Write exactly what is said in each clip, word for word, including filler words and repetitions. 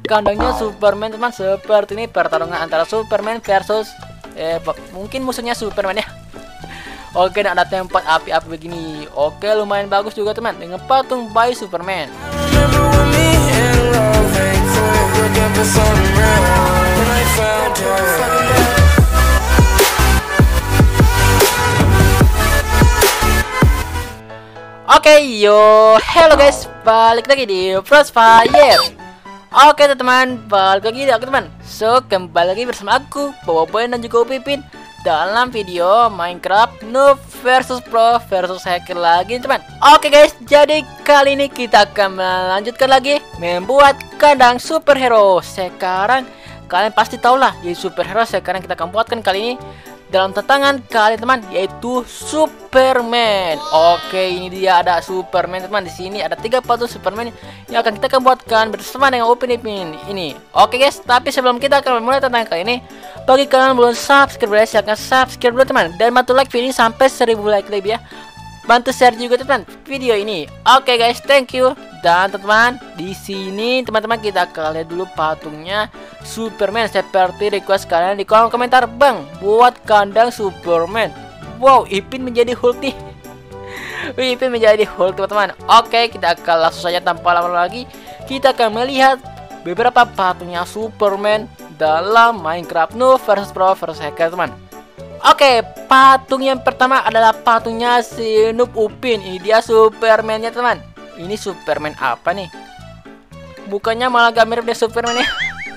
kandangnya Superman teman. Seperti ini pertarungan antara Superman versus eh mungkin musuhnya Superman ya. Oke, dan ada tempat api-api begini. Oke, lumayan bagus juga teman dengan patung bayi Superman. Oke, okay, yo, hello guys, balik lagi di Frostfire. Oke okay, teman, balik lagi di aku teman. So, kembali lagi bersama aku, Boboiboy dan juga Upipin dalam video Minecraft Noob versus Pro versus Hacker lagi teman. Oke okay, guys, jadi kali ini kita akan melanjutkan lagi membuat kandang superhero. Sekarang kalian pasti tahu lah, jadi superhero sekarang kita akan buatkan kali ini dalam tantangan kali teman, yaitu Superman. Oke, ini dia ada Superman teman. Di sini ada tiga patung Superman yang akan kita akan buatkan bersama dengan Upin Ipin ini. Oke guys, tapi sebelum kita akan memulai tantangan kali ini, bagi kalian yang belum subscribe, silahkan subscribe dulu teman, dan bantu like video ini sampai seribu like lebih ya. Bantu share juga teman video ini. Oke guys, thank you. Dan teman-teman, di sini teman-teman kita akan lihat dulu patungnya Superman seperti request kalian di kolom komentar. Bang, buat kandang Superman. Wow, Ipin menjadi Hulk nih. Ipin menjadi Hulk teman-teman. Oke, kita akan langsung saja tanpa lama lagi, kita akan melihat beberapa patungnya Superman dalam Minecraft Noob versus Pro versus Hacker teman. Oke, patung yang pertama adalah patungnya si Noob Upin. Ini dia Superman-nya teman. Ini Superman apa nih? Bukannya malah gak mirip deh Superman ya.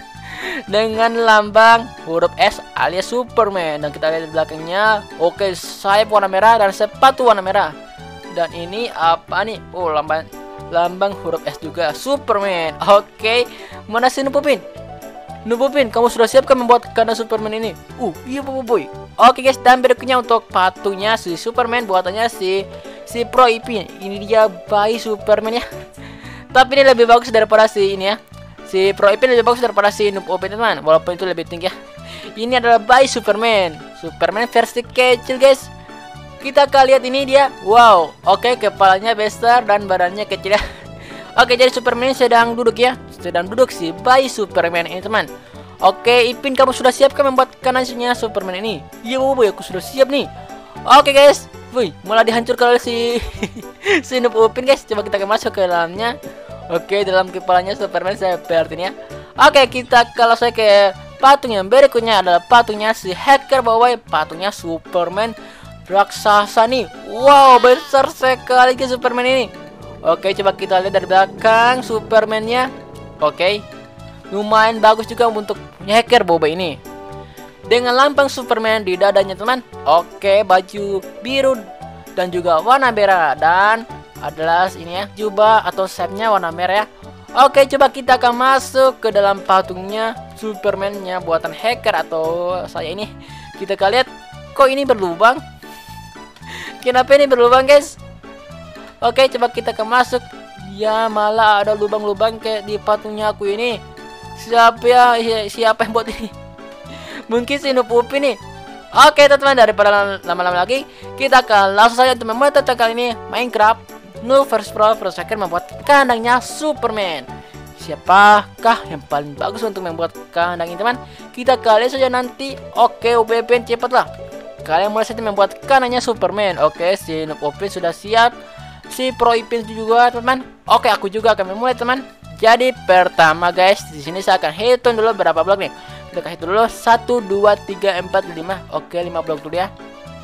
Dengan lambang huruf S alias Superman. Dan kita lihat di belakangnya. Oke, sayap warna merah dan sepatu warna merah. Dan ini apa nih? Oh, lambang lambang huruf S juga Superman. Oke, mana si Noob Upin? Noob Upin, kamu sudah siap kan membuat kandang Superman ini? Uh, iya Boboiboy. Oke guys, dan berikutnya untuk patungnya si Superman buatannya si si Pro Ipin. Ini dia bayi Superman ya. Tapi ini lebih bagus daripada si ini ya. Si Pro Ipin lebih bagus daripada si Noob Upin teman, walaupun itu lebih tinggi ya. Ini adalah bayi Superman. Superman versi kecil guys. Kita akan lihat ini dia. Wow, oke, kepalanya besar dan badannya kecil ya. Oke, jadi Superman sedang duduk ya. Sedang duduk si bayi Superman ini teman. Oke, Ipin, kamu sudah siap kan membuat kandangnya Superman ini? Iya Boboiboy, aku sudah siap nih. Oke guys. Wih, malah dihancurkan oleh si si Noob Upin guys. Coba kita masuk ke dalamnya. Oke, dalam kepalanya Superman seperti ini ya. Oke, kita kalau saya ke patung yang berikutnya adalah patungnya si Hacker Boboiboy. Patungnya Superman raksasa nih. Wow, besar sekali ke Superman ini. Oke, coba kita lihat dari belakang Superman-nya. Oke, lumayan bagus juga untuk Hacker Boboiboy ini. Dengan lambang Superman di dadanya teman. Oke, baju biru dan juga warna merah. Dan adalah ini ya, jubah atau sayapnya warna merah ya. Oke, coba kita akan masuk ke dalam patungnya Superman-nya buatan Hacker atau saya ini. Kita akan lihat, kok ini berlubang? Kenapa ini berlubang guys? Oke, coba kita akan masuk. Ya, malah ada lubang-lubang kayak di patungnya aku ini. Siapa ya, siapa yang buat ini? Mungkin si Noob Upin nih. Oke teman-teman, daripada lama-lama lagi, kita akan langsung saja untuk memulai tantangan kali ini Minecraft Noob versus Pro versus Hacker membuat kandangnya Superman. Siapakah yang paling bagus untuk membuat kandang ini teman? Kita kalian saja nanti. Oke, Upin, cepatlah. Kalian mulai saja membuat kandangnya Superman. Oke, si Noob Upin sudah siap. Si Pro Ipin juga teman. Oke, aku juga akan memulai teman. Jadi pertama guys, di sini saya akan hitung dulu berapa blok nih. Kita hitung dulu satu, dua, tiga, empat, lima. Oke, lima blok dulu ya.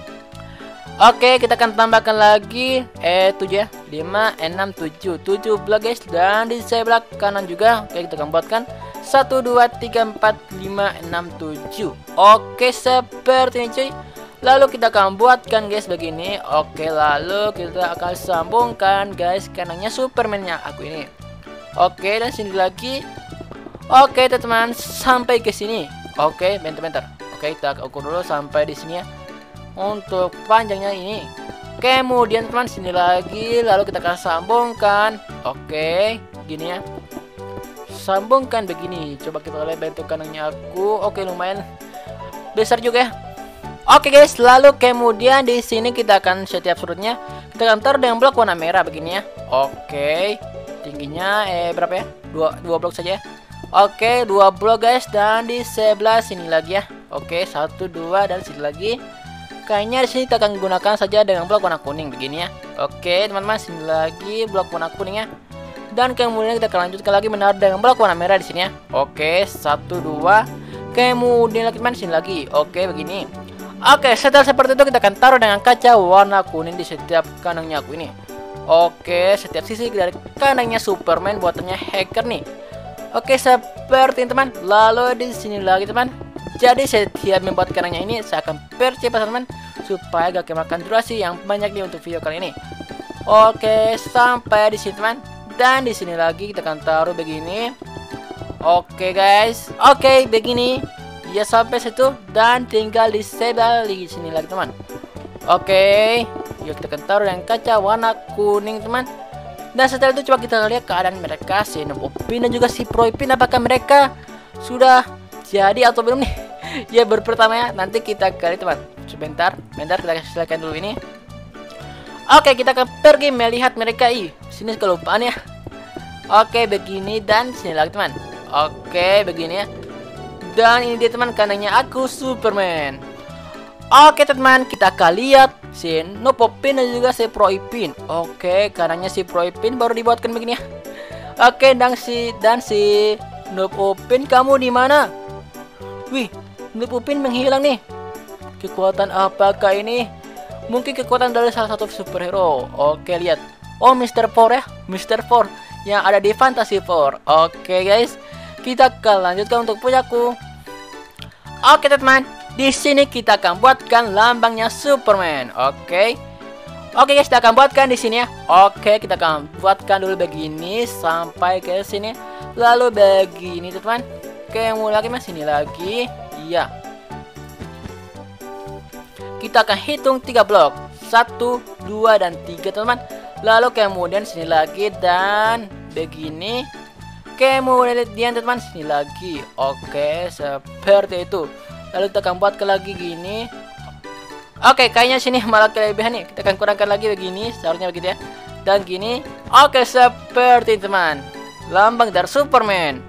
Oke, kita akan tambahkan lagi eh tujuh ya. lima, enam, tujuh. tujuh blok guys. Dan di sebelah kanan juga. Oke, kita akan buatkan satu, dua, tiga, empat, lima, enam, tujuh. Oke, seperti ini cuy. Lalu kita akan buatkan guys begini. Oke, lalu kita akan sambungkan guys kandangnya Superman-nya aku ini. Oke, dan sini lagi. Oke teman-teman, sampai ke sini. Oke, bentar-bentar. Oke, kita ukur dulu sampai di sini ya. Untuk panjangnya ini. Kemudian teman sini lagi, lalu kita akan sambungkan. Oke, gini ya. Sambungkan begini. Coba kita lihat bentuk kandangnya aku. Oke, lumayan besar juga ya. Oke guys, lalu kemudian di sini kita akan setiap sudutnya kita akan taruh dengan blok warna merah begini ya. Oke, tingginya eh berapa ya? Dua, dua blok saja ya. Oke, dua blok guys, dan di sebelah sini lagi ya. Oke, satu, dua, dan sini lagi. Kayaknya di sini kita akan gunakan saja dengan blok warna kuning begini ya. Oke, teman-teman, sini lagi blok warna kuning ya. Dan kemudian kita akan lanjutkan lagi menaruh dengan blok warna merah di sini ya. Oke, satu, dua. Kemudian lagi teman sini lagi. Oke, begini. Oke, setelah seperti itu kita akan taruh dengan kaca warna kuning di setiap kanangnya aku ini. Oke, setiap sisi dari kanangnya Superman buatannya hacker nih. Oke, seperti ini teman. Lalu di sini lagi teman. Jadi setiap membuat kanangnya ini saya akan percepat teman, supaya gak kemakan durasi yang banyak nih untuk video kali ini. Oke, sampai di sini teman. Dan di sini lagi kita akan taruh begini. Oke guys. Oke, begini. Ya sampai situ, dan tinggal di sebelah di sini lagi teman. Oke, yuk kita akan taruh yang kaca warna kuning teman. Dan setelah itu coba kita lihat keadaan mereka, si Noob Upin dan juga si Proipin, apakah mereka sudah jadi atau belum nih? Ya baru pertama ya, nanti kita kali teman. Sebentar, bentar kita silakan dulu ini. Oke, kita akan pergi melihat mereka. Ih, sini kelupaan ya. Oke, begini dan sini lagi teman. Oke, begini ya. Dan ini dia teman kanannya aku Superman. Oke teman, kita akan lihat si Noob Upin dan juga si Proipin. Oke, kanannya si Proipin baru dibuatkan begini ya. Oke, dan si dan si Noob Upin, kamu di mana? Wih, Noob Upin menghilang nih. Kekuatan apakah ini? Mungkin kekuatan dari salah satu superhero. Oke, lihat. Oh, mister Four ya, mister Four yang ada di Fantasy Four. Oke guys, kita akan lanjutkan untuk punyaku. Oke teman, di sini kita akan buatkan lambangnya Superman. Oke, oke guys, kita akan buatkan di sini ya. Oke, kita akan buatkan dulu begini sampai ke sini. Lalu begini teman. Kemudian lagi mas sini lagi. Iya. Kita akan hitung tiga blok. Satu, dua, dan tiga teman. Lalu kemudian sini lagi dan begini. Kemudian teman sini lagi. Oke, seperti itu. Lalu kita akan buat ke lagi gini. Oke, kayaknya sini malah kelebihan nih. Kita akan kurangkan lagi begini, seharusnya begitu ya. Dan gini. Oke, seperti itu, teman. Lambang dari Superman.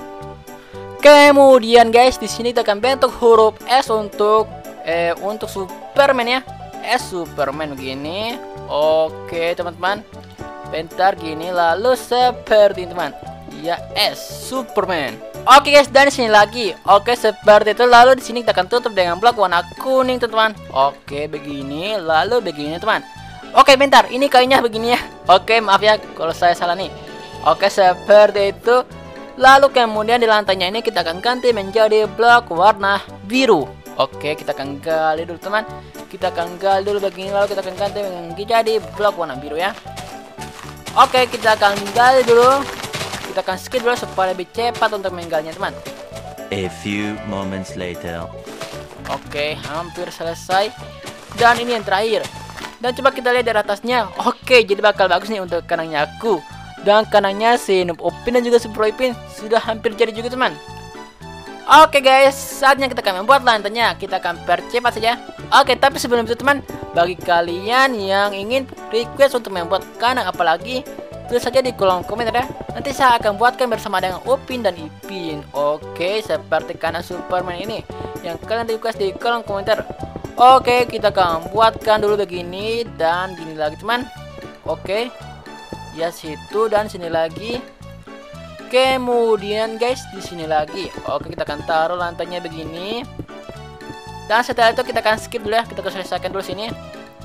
Kemudian guys, di sini kita akan bentuk huruf S untuk eh untuk Superman ya. S Superman begini. Oke, teman-teman. Bentar gini, lalu seperti ini, teman. Ya, S Superman. Oke guys, dan sini lagi. Oke, seperti itu. Lalu di sini kita akan tutup dengan blok warna kuning, teman-teman. Oke, begini, lalu begini, teman. Oke, bentar. Ini kayaknya begini ya. Oke, maaf ya kalau saya salah nih. Oke, seperti itu. Lalu kemudian di lantainya ini kita akan ganti menjadi blok warna biru. Oke, kita akan gali dulu, teman. Kita akan gali dulu begini, lalu kita akan ganti menjadi blok warna biru ya. Oke, kita akan gali dulu. Kita akan skip dulu supaya lebih cepat untuk menggalinya, teman. A few moments later. Oke, hampir selesai. Dan ini yang terakhir. Dan coba kita lihat dari atasnya. Oke, jadi bakal bagus nih untuk kanannya aku. Dan kanannya si Noob Upin dan juga si Proipin sudah hampir jadi juga, teman. Oke guys, saatnya kita akan membuat lantainya. Kita akan percepat saja. Oke, tapi sebelum itu teman, bagi kalian yang ingin request untuk membuat kanang apalagi, tulis saja di kolom komentar ya. Nanti saya akan buatkan bersama dengan Upin dan Ipin. Oke, seperti kanang Superman ini yang kalian request di kolom komentar. Oke, kita akan buatkan dulu begini dan gini lagi, teman. Oke, ya situ dan sini lagi. Kemudian guys, di sini lagi. Oke, kita akan taruh lantainya begini. Dan setelah itu kita akan skip dulu ya. Kita akan selesaikan dulu sini.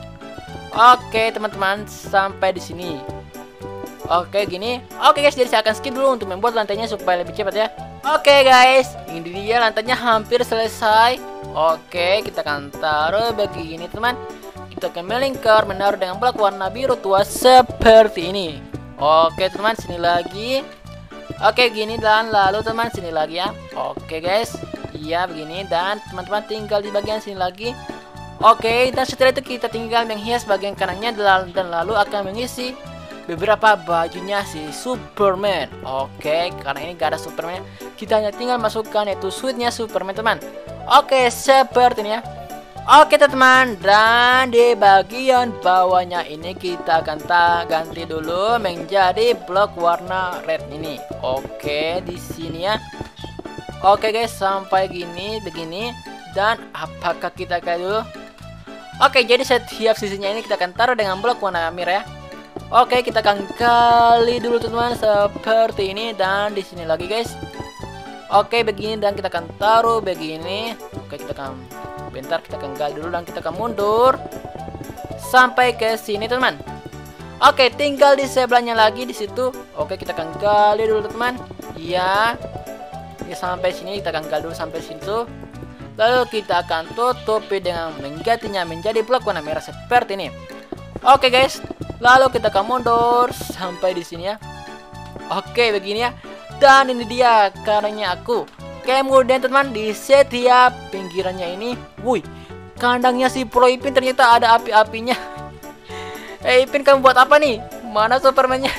Oke, teman-teman, sampai di sini. Oke, gini. Oke guys, jadi saya akan skip dulu untuk membuat lantainya supaya lebih cepat ya. Oke guys, ini dia lantainya hampir selesai. Oke, kita akan taruh begini, teman. Kita akan melingkar, menaruh dengan blok warna biru tua seperti ini. Oke, teman, sini lagi. Oke, gini dan lalu teman sini lagi ya. Oke guys, iya begini dan teman-teman tinggal di bagian sini lagi. Oke, dan setelah itu kita tinggal menghias bagian kanannya dan lalu akan mengisi beberapa bajunya si Superman. Oke, karena ini gak ada Superman, kita hanya tinggal masukkan yaitu suitnya Superman, teman. Oke, seperti ini ya. Oke teman-teman, dan di bagian bawahnya ini kita akan ganti dulu menjadi blok warna red ini. Oke, di sini ya. Oke guys, sampai gini begini. Dan apakah kita kayak dulu? Oke, jadi setiap sisinya ini kita akan taruh dengan blok warna merah ya. Oke, kita akan kali dulu teman-teman seperti ini, dan di sini lagi guys. Oke, begini, dan kita akan taruh begini. Oke, kita akan bentar, kita akan gali dulu dan kita akan mundur sampai ke sini teman. Oke, tinggal di sebelahnya lagi di situ. Oke, kita akan gali dulu teman. Iya. Ya, sampai sini kita akan gali dulu sampai situ. Lalu kita akan tutupi dengan menggantinya menjadi blok warna merah seperti ini. Oke guys, lalu kita akan mundur sampai di sini ya. Oke, begini ya. Dan ini dia karenanya aku. Kemudian teman, di setiap pinggirannya ini, wuih, kandangnya si Pro Ipin ternyata ada api-apinya. Eh Ipin, kamu buat apa nih? Mana Superman-nya?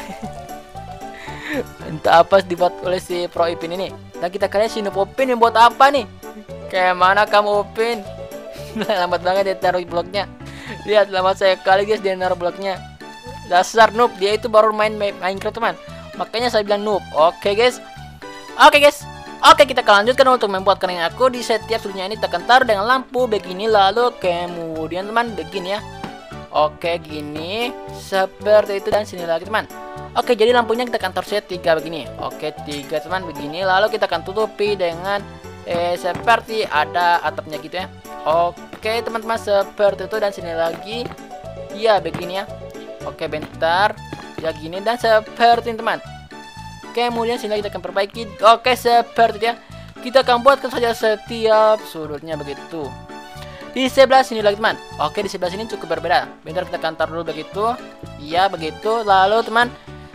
Entah apa dibuat oleh si Pro Ipin ini. Dan kita kalian si Noob Upin yang buat apa nih? Kayak mana kamu Upin? Lambat banget dia taruh bloknya. Lihat, lambat saya kali guys dia naruh bloknya. Dasar noob, dia itu baru main Minecraft teman. Makanya saya bilang noob. Oke guys. Oke guys. Oke, kita akan lanjutkan untuk membuat keranjang aku. Di setiap sudutnya ini kita akan taruh dengan lampu begini, lalu kemudian teman begini ya. Oke, gini seperti itu, dan sini lagi teman. Oke, jadi lampunya kita akan taruh saja tiga begini. Oke, tiga teman begini, lalu kita akan tutupi dengan eh seperti ada atapnya gitu ya. Oke teman-teman, seperti itu, dan sini lagi ya begini ya. Oke, bentar ya, gini dan seperti ini teman. Kemudian sini kita akan perbaiki. Oke, seperti ya. Kita akan buatkan saja setiap sudutnya begitu. Di sebelah sini lagi teman. Oke, di sebelah sini cukup berbeda. Bentar, kita akan taruh dulu begitu. Iya, begitu. Lalu teman,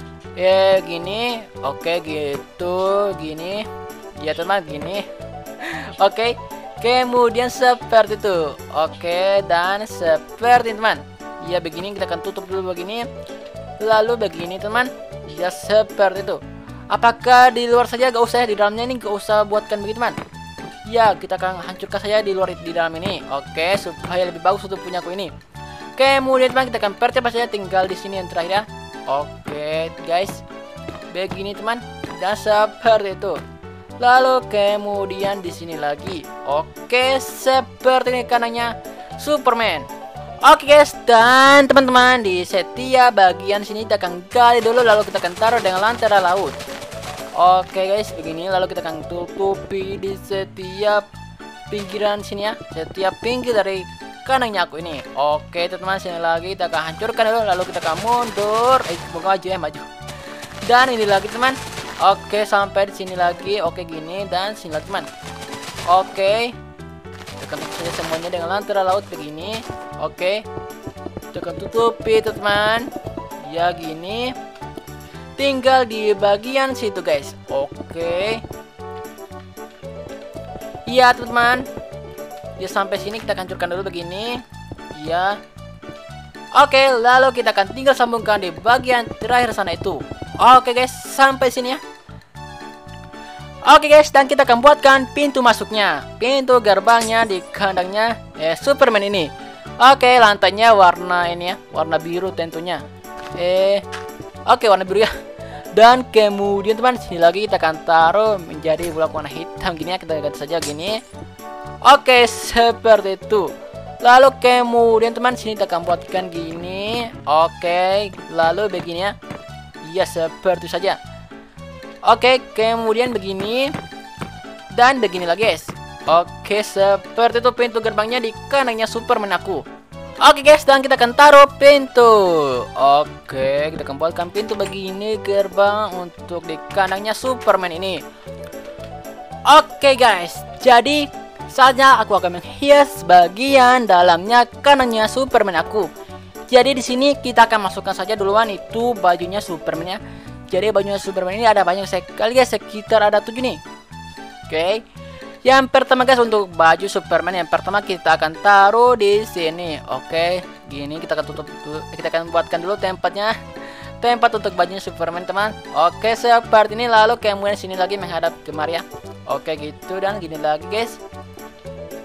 eh gini. Oke, gitu, gini. Ya teman, gini. Oke. Kemudian seperti itu. Oke, dan seperti teman. Ya begini, kita akan tutup dulu begini. Lalu begini teman. Ya seperti itu. Apakah di luar saja gak usah ya, di dalamnya ini gak usah buatkan begitu teman. Ya, kita akan hancurkan saja di luar di dalam ini. Oke, supaya lebih bagus untuk punya aku ini. Kemudian teman, kita akan percepat saja tinggal di sini yang terakhir ya. Oke guys, begini teman, dan seperti itu. Lalu kemudian di sini lagi. Oke, seperti ini kanannya Superman. Oke guys, dan teman-teman, di setiap bagian sini kita akan gali dulu, lalu kita akan taruh dengan lantera laut. Oke guys, begini, lalu kita akan tutupi di setiap pinggiran sini ya, setiap pinggir dari kanannya aku ini. Oke teman-teman, sini lagi kita akan hancurkan dulu, lalu kita akan mundur. Eh, bukan maju ya, maju. Dan ini lagi teman. Oke, sampai di sini lagi. Oke, gini dan sini lagi teman. Oke, kita akan tutup saja semuanya dengan lantera laut begini. Oke, kita akan tutupi teman. Ya gini. Tinggal di bagian situ guys. Oke. Iya teman-teman. Ya sampai sini kita hancurkan dulu begini. Ya. Oke, lalu kita akan tinggal sambungkan di bagian terakhir sana itu. Oke guys, sampai sini ya. Oke guys, dan kita akan buatkan pintu masuknya, pintu gerbangnya di kandangnya eh, Superman ini. Oke, lantainya warna ini ya, warna biru tentunya. Eh, oke, warna biru ya. Dan kemudian teman, sini lagi kita akan taruh menjadi blok warna hitam gini ya, kita ganti saja gini. Oke, seperti itu. Lalu kemudian teman, sini kita akan buatkan gini. Oke, lalu begini ya. Ya seperti saja. Oke, kemudian begini dan begini lagi guys. Oke, seperti itu pintu gerbangnya di kanannya Superman aku. Oke guys, dan kita akan taruh pintu. Oke, kita akan buatkan pintu begini gerbang untuk di kandangnya Superman ini. Oke guys, jadi saatnya aku akan menghias bagian dalamnya kanannya Superman aku. Jadi di sini kita akan masukkan saja duluan itu bajunya Superman ya. Jadi bajunya Superman ini ada banyak sekali guys, sekitar ada tujuh nih. Oke. Yang pertama guys, untuk baju Superman yang pertama kita akan taruh di sini. Oke, gini kita akan tutup dulu. Kita akan buatkan dulu tempatnya. Tempat untuk bajunya Superman teman. Oke, seperti ini, lalu kemudian sini lagi menghadap kemari ya. Oke gitu, dan gini lagi guys.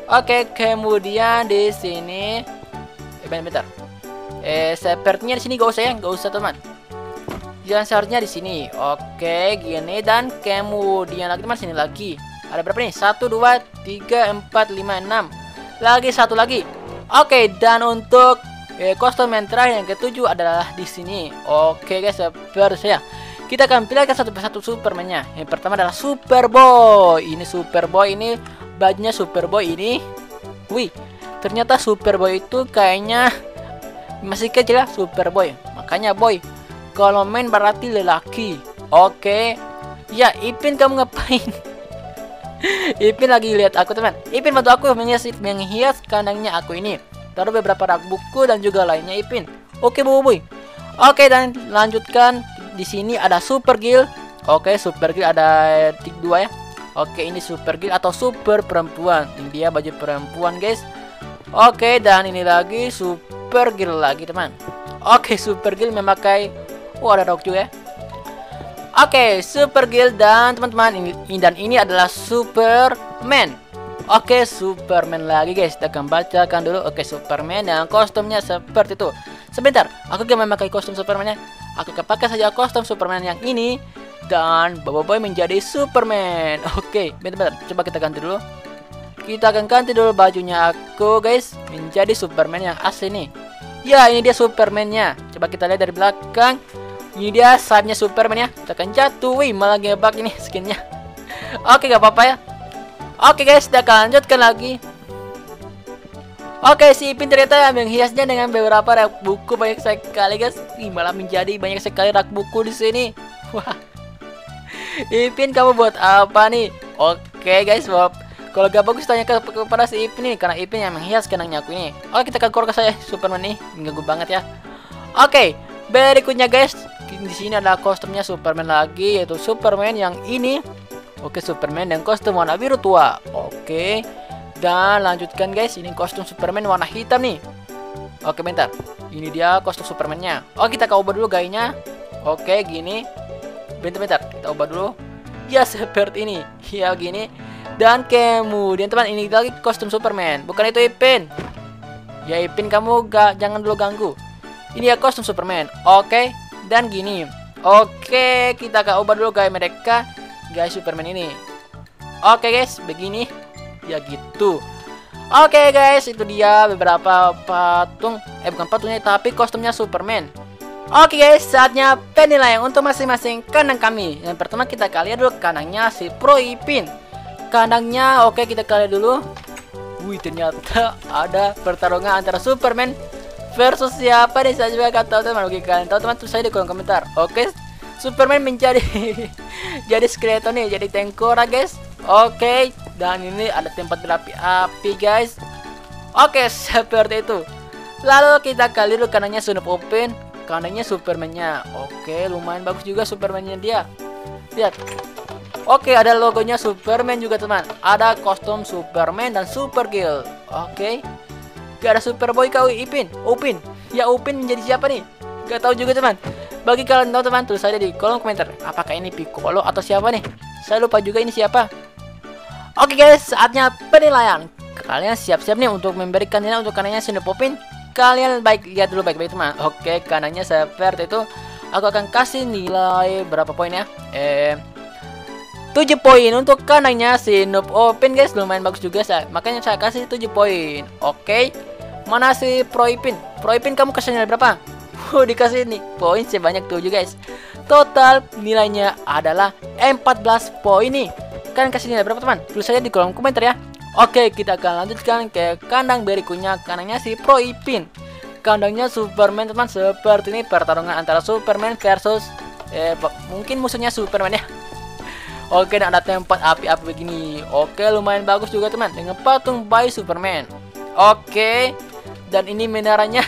Oke, kemudian di sini eh, bentar. Eh, sepertinya di sini gak usah ya, gak usah teman. Jangan seharusnya di sini. Oke, gini dan kemudian lagi teman sini lagi. Ada berapa nih? Satu, dua, tiga, empat, lima, enam. Lagi satu lagi. Oke, dan untuk eh, kostum yang terakhir yang ketujuh adalah di sini. Oke guys, seperti saya. Kita akan pilihkan satu persatu Superman-nya. Yang pertama adalah Superboy. Ini Superboy ini bajunya Superboy ini. Wih, ternyata Superboy itu kayaknya masih kecil ya, Superboy. Makanya boy. Kalau main berarti lelaki. Oke. Ya, Ipin kamu ngapain? Ipin lagi lihat aku teman. Ipin bantu aku menghias, menghias kandangnya aku ini. Taruh beberapa rak buku dan juga lainnya Ipin. Oke boy. Oke, dan lanjutkan. Di sini ada Supergirl. Oke, Supergirl ada tik dua ya. Oke, ini Supergirl atau super perempuan. Ini dia baju perempuan, guys. Oke, dan ini lagi Supergirl lagi, teman. Oke, Supergirl memakai oh ada rok juga ya. Oke, Supergirl dan teman-teman ini, ini dan ini adalah Superman. Oke, Superman lagi, guys. Kita akan bacakan dulu. Oke, Superman yang kostumnya seperti itu. Sebentar, aku gak memakai kostum Superman-nya. Aku akan pakai saja kostum Superman yang ini. Dan Boboiboy menjadi Superman. Oke, bentar-bentar. Coba kita ganti dulu. Kita akan ganti dulu bajunya aku, guys. Menjadi Superman yang asli nih. Ya, ini dia Superman-nya. Coba kita lihat dari belakang. Ini dia sayapnya Superman ya. Kita akan jatuh. Wih, malah ngebug ini skinnya. Oke, gak apa-apa ya. Oke guys, kita akan lanjutkan lagi. Oke, si Ipin ternyata menghiasnya dengan beberapa rak buku banyak sekali guys. Ih, malah menjadi banyak sekali rak buku di sini. Wah. Ipin kamu buat apa nih? Oke guys, Bob. Kalau gak bagus tanya ke kepada si Ipin nih, karena Ipin yang menghias kandangnya aku ini. Oke, kita akan keluar ke saya Superman nih, mengganggu banget ya. Oke, berikutnya guys, di sini ada kostumnya Superman lagi, yaitu Superman yang ini. Oke, Superman dan kostum warna biru tua. Oke. Dan lanjutkan guys, ini kostum Superman warna hitam nih. Oke, bentar. Ini dia kostum Superman-nya. Oke, kita ubah dulu gayanya. Oke, gini. Bentar-bentar, kita ubah dulu. Ya, seperti ini. Ya, gini. Dan kemudian teman, ini lagi kostum Superman. Bukan itu Ipin. Ya, Ipin kamu gak, jangan dulu ganggu. Ini ya kostum Superman. Oke, dan gini. Oke, kita akan ubah dulu gaya mereka. Guys, Superman ini. Oke guys, begini. Ya gitu. Oke guys, itu dia beberapa patung. Eh bukan patungnya, tapi kostumnya Superman. Oke guys, saatnya penilaian untuk masing-masing kandang kami. Yang pertama kita lihat dulu kandangnya si Pro Ipin. Kandangnya oke, kita lihat dulu. Wih, ternyata ada pertarungan antara Superman versus siapa nih, saya juga gak tahu teman. Oke, kalian tahu teman, tulis saya di kolom komentar. Oke, Superman menjadi jadi skeleton nih, jadi tengkorak guys. Oke, dan ini ada tempat berapi-api guys. Oke, seperti itu. Lalu kita kali dulu kandangnya Son of Open, kandangnya Superman-nya. Oke, lumayan bagus juga Superman-nya dia. Lihat. Oke, ada logonya Superman juga teman. Ada kostum Superman dan Supergirl. Oke. Gak ada Superboy kau Ipin. Upin. Ya Upin menjadi siapa nih? Gak tahu juga teman. Bagi kalian tahu teman, tulis saja di kolom komentar. Apakah ini Piccolo atau siapa nih? Saya lupa juga ini siapa. Oke guys, saatnya penilaian. Kalian siap-siap nih untuk memberikan nilai untuk kanannya Son of Open. Kalian baik lihat dulu baik-baik teman. Oke, kanannya seperti itu. Aku akan kasih nilai berapa poin ya? Eh tujuh poin untuk kanannya Son of Open guys, lumayan bagus juga saya. Makanya saya kasih tujuh poin. Oke. Mana si Pro Ipin? Pro Ipin kamu kasih nilai berapa? Oh, dikasih nih poin sebanyak tujuh guys. Total nilainya adalah empat belas poin nih. Kalian kasih nilai berapa teman? Tulis saja di kolom komentar ya. Oke, kita akan lanjutkan ke kandang berikutnya. Kandangnya si Pro Ipin. Kandangnya Superman teman. Seperti ini pertarungan antara Superman versus eh mungkin musuhnya Superman ya. Oke, dan ada tempat api-api begini. Oke, lumayan bagus juga teman, dengan patung bayi Superman. Oke, dan ini menarannya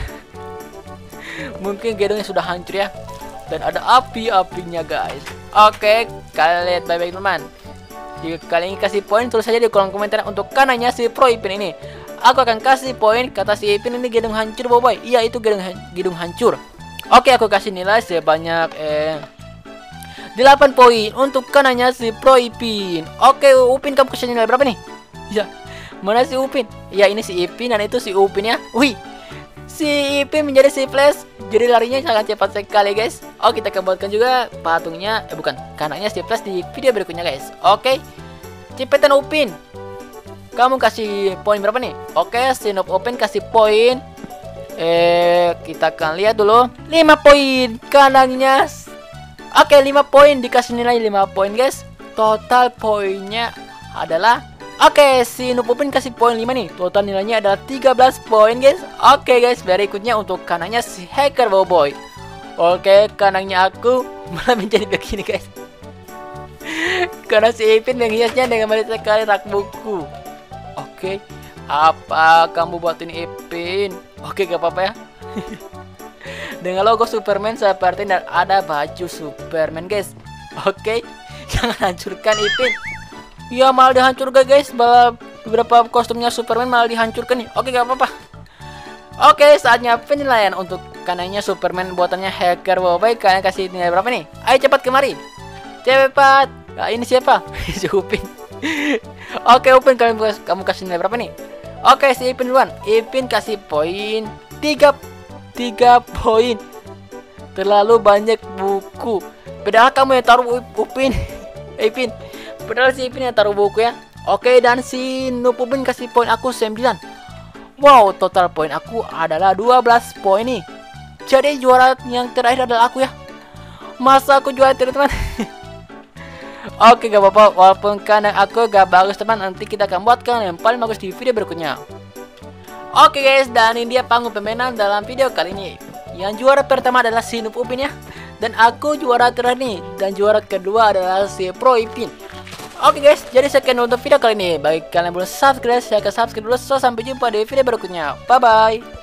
mungkin gedungnya sudah hancur ya. Dan ada api-apinya guys. Oke, kalian lihat baik-baik teman. Jika kalian kasih poin, tulis saja di kolom komentar untuk kanannya si Pro Ipin ini. Aku akan kasih poin, kata si Ipin ini gedung hancur boboy. Iya, itu gedung gedung hancur. Oke, aku kasih nilai sebanyak eh delapan poin untuk kanannya si Pro Ipin. Oke, Upin kamu kasih nilai berapa nih? Ya, Mana si Upin? Ya ini si Ipin dan itu si Upin ya. Wih, si Ipin menjadi si Flash. Jadi larinya sangat cepat sekali guys. Oh, kita kembalikan juga patungnya. Eh bukan, kanaknya si Flash di video berikutnya guys. Oke, cepetan Upin. Kamu kasih poin berapa nih? Oke, si Noob Upin kasih poin. Eh, kita akan lihat dulu. lima poin kanangnya. Oke, lima poin dikasih nilai lima poin guys. Total poinnya adalah, oke, si Noob Upin kasih poin lima nih. Total nilainya adalah tiga belas poin guys. Oke guys, berikutnya untuk kanangnya si Hacker Boboiboy. Oke, kanangnya aku malah menjadi begini guys. Karena si Ipin menghiasnya dengan banyak sekali rak buku. Oke, apa kamu buat ini Ipin? Oke, gak apa-apa ya. Dengan logo Superman seperti dan ada baju Superman guys. Oke, jangan hancurkan Ipin. Ya malah dihancurkan guys. Beberapa kostumnya Superman malah dihancurkan nih. Oke, gak apa-apa. Oke, saatnya penilaian untuk kanannya Superman buatannya Hacker Boboiboy. Kalian kasih nilai berapa nih? Ayo cepat kemari. Cepat. Nah, ini siapa? Si Upin. Oke Upin, kalian kamu kasih nilai berapa nih? Oke, si Ipin duluan. Ipin kasih poin tiga poin. Terlalu banyak buku. Padahal kamu yang taruh Upin. Ipin. Padahal si Ipin yang taruh buku ya. Oke, dan si Noob Upin kasih poin aku sembilan. Wow, total poin aku adalah dua belas poin nih. Jadi juara yang terakhir adalah aku ya. Masa aku juara teman-teman? Oke, gak apa-apa, walaupun kanang aku gak bagus teman, nanti kita akan buatkan yang paling bagus di video berikutnya. Oke guys, dan ini dia panggung pemenang dalam video kali ini. Yang juara pertama adalah si Noob Upin ya. Dan aku juara terakhir nih. Dan juara kedua adalah si Pro Ipin. Oke guys, jadi sekian untuk video kali ini. Bagi kalian yang belum subscribe, saya akan subscribe dulu. So, sampai jumpa di video berikutnya. Bye bye.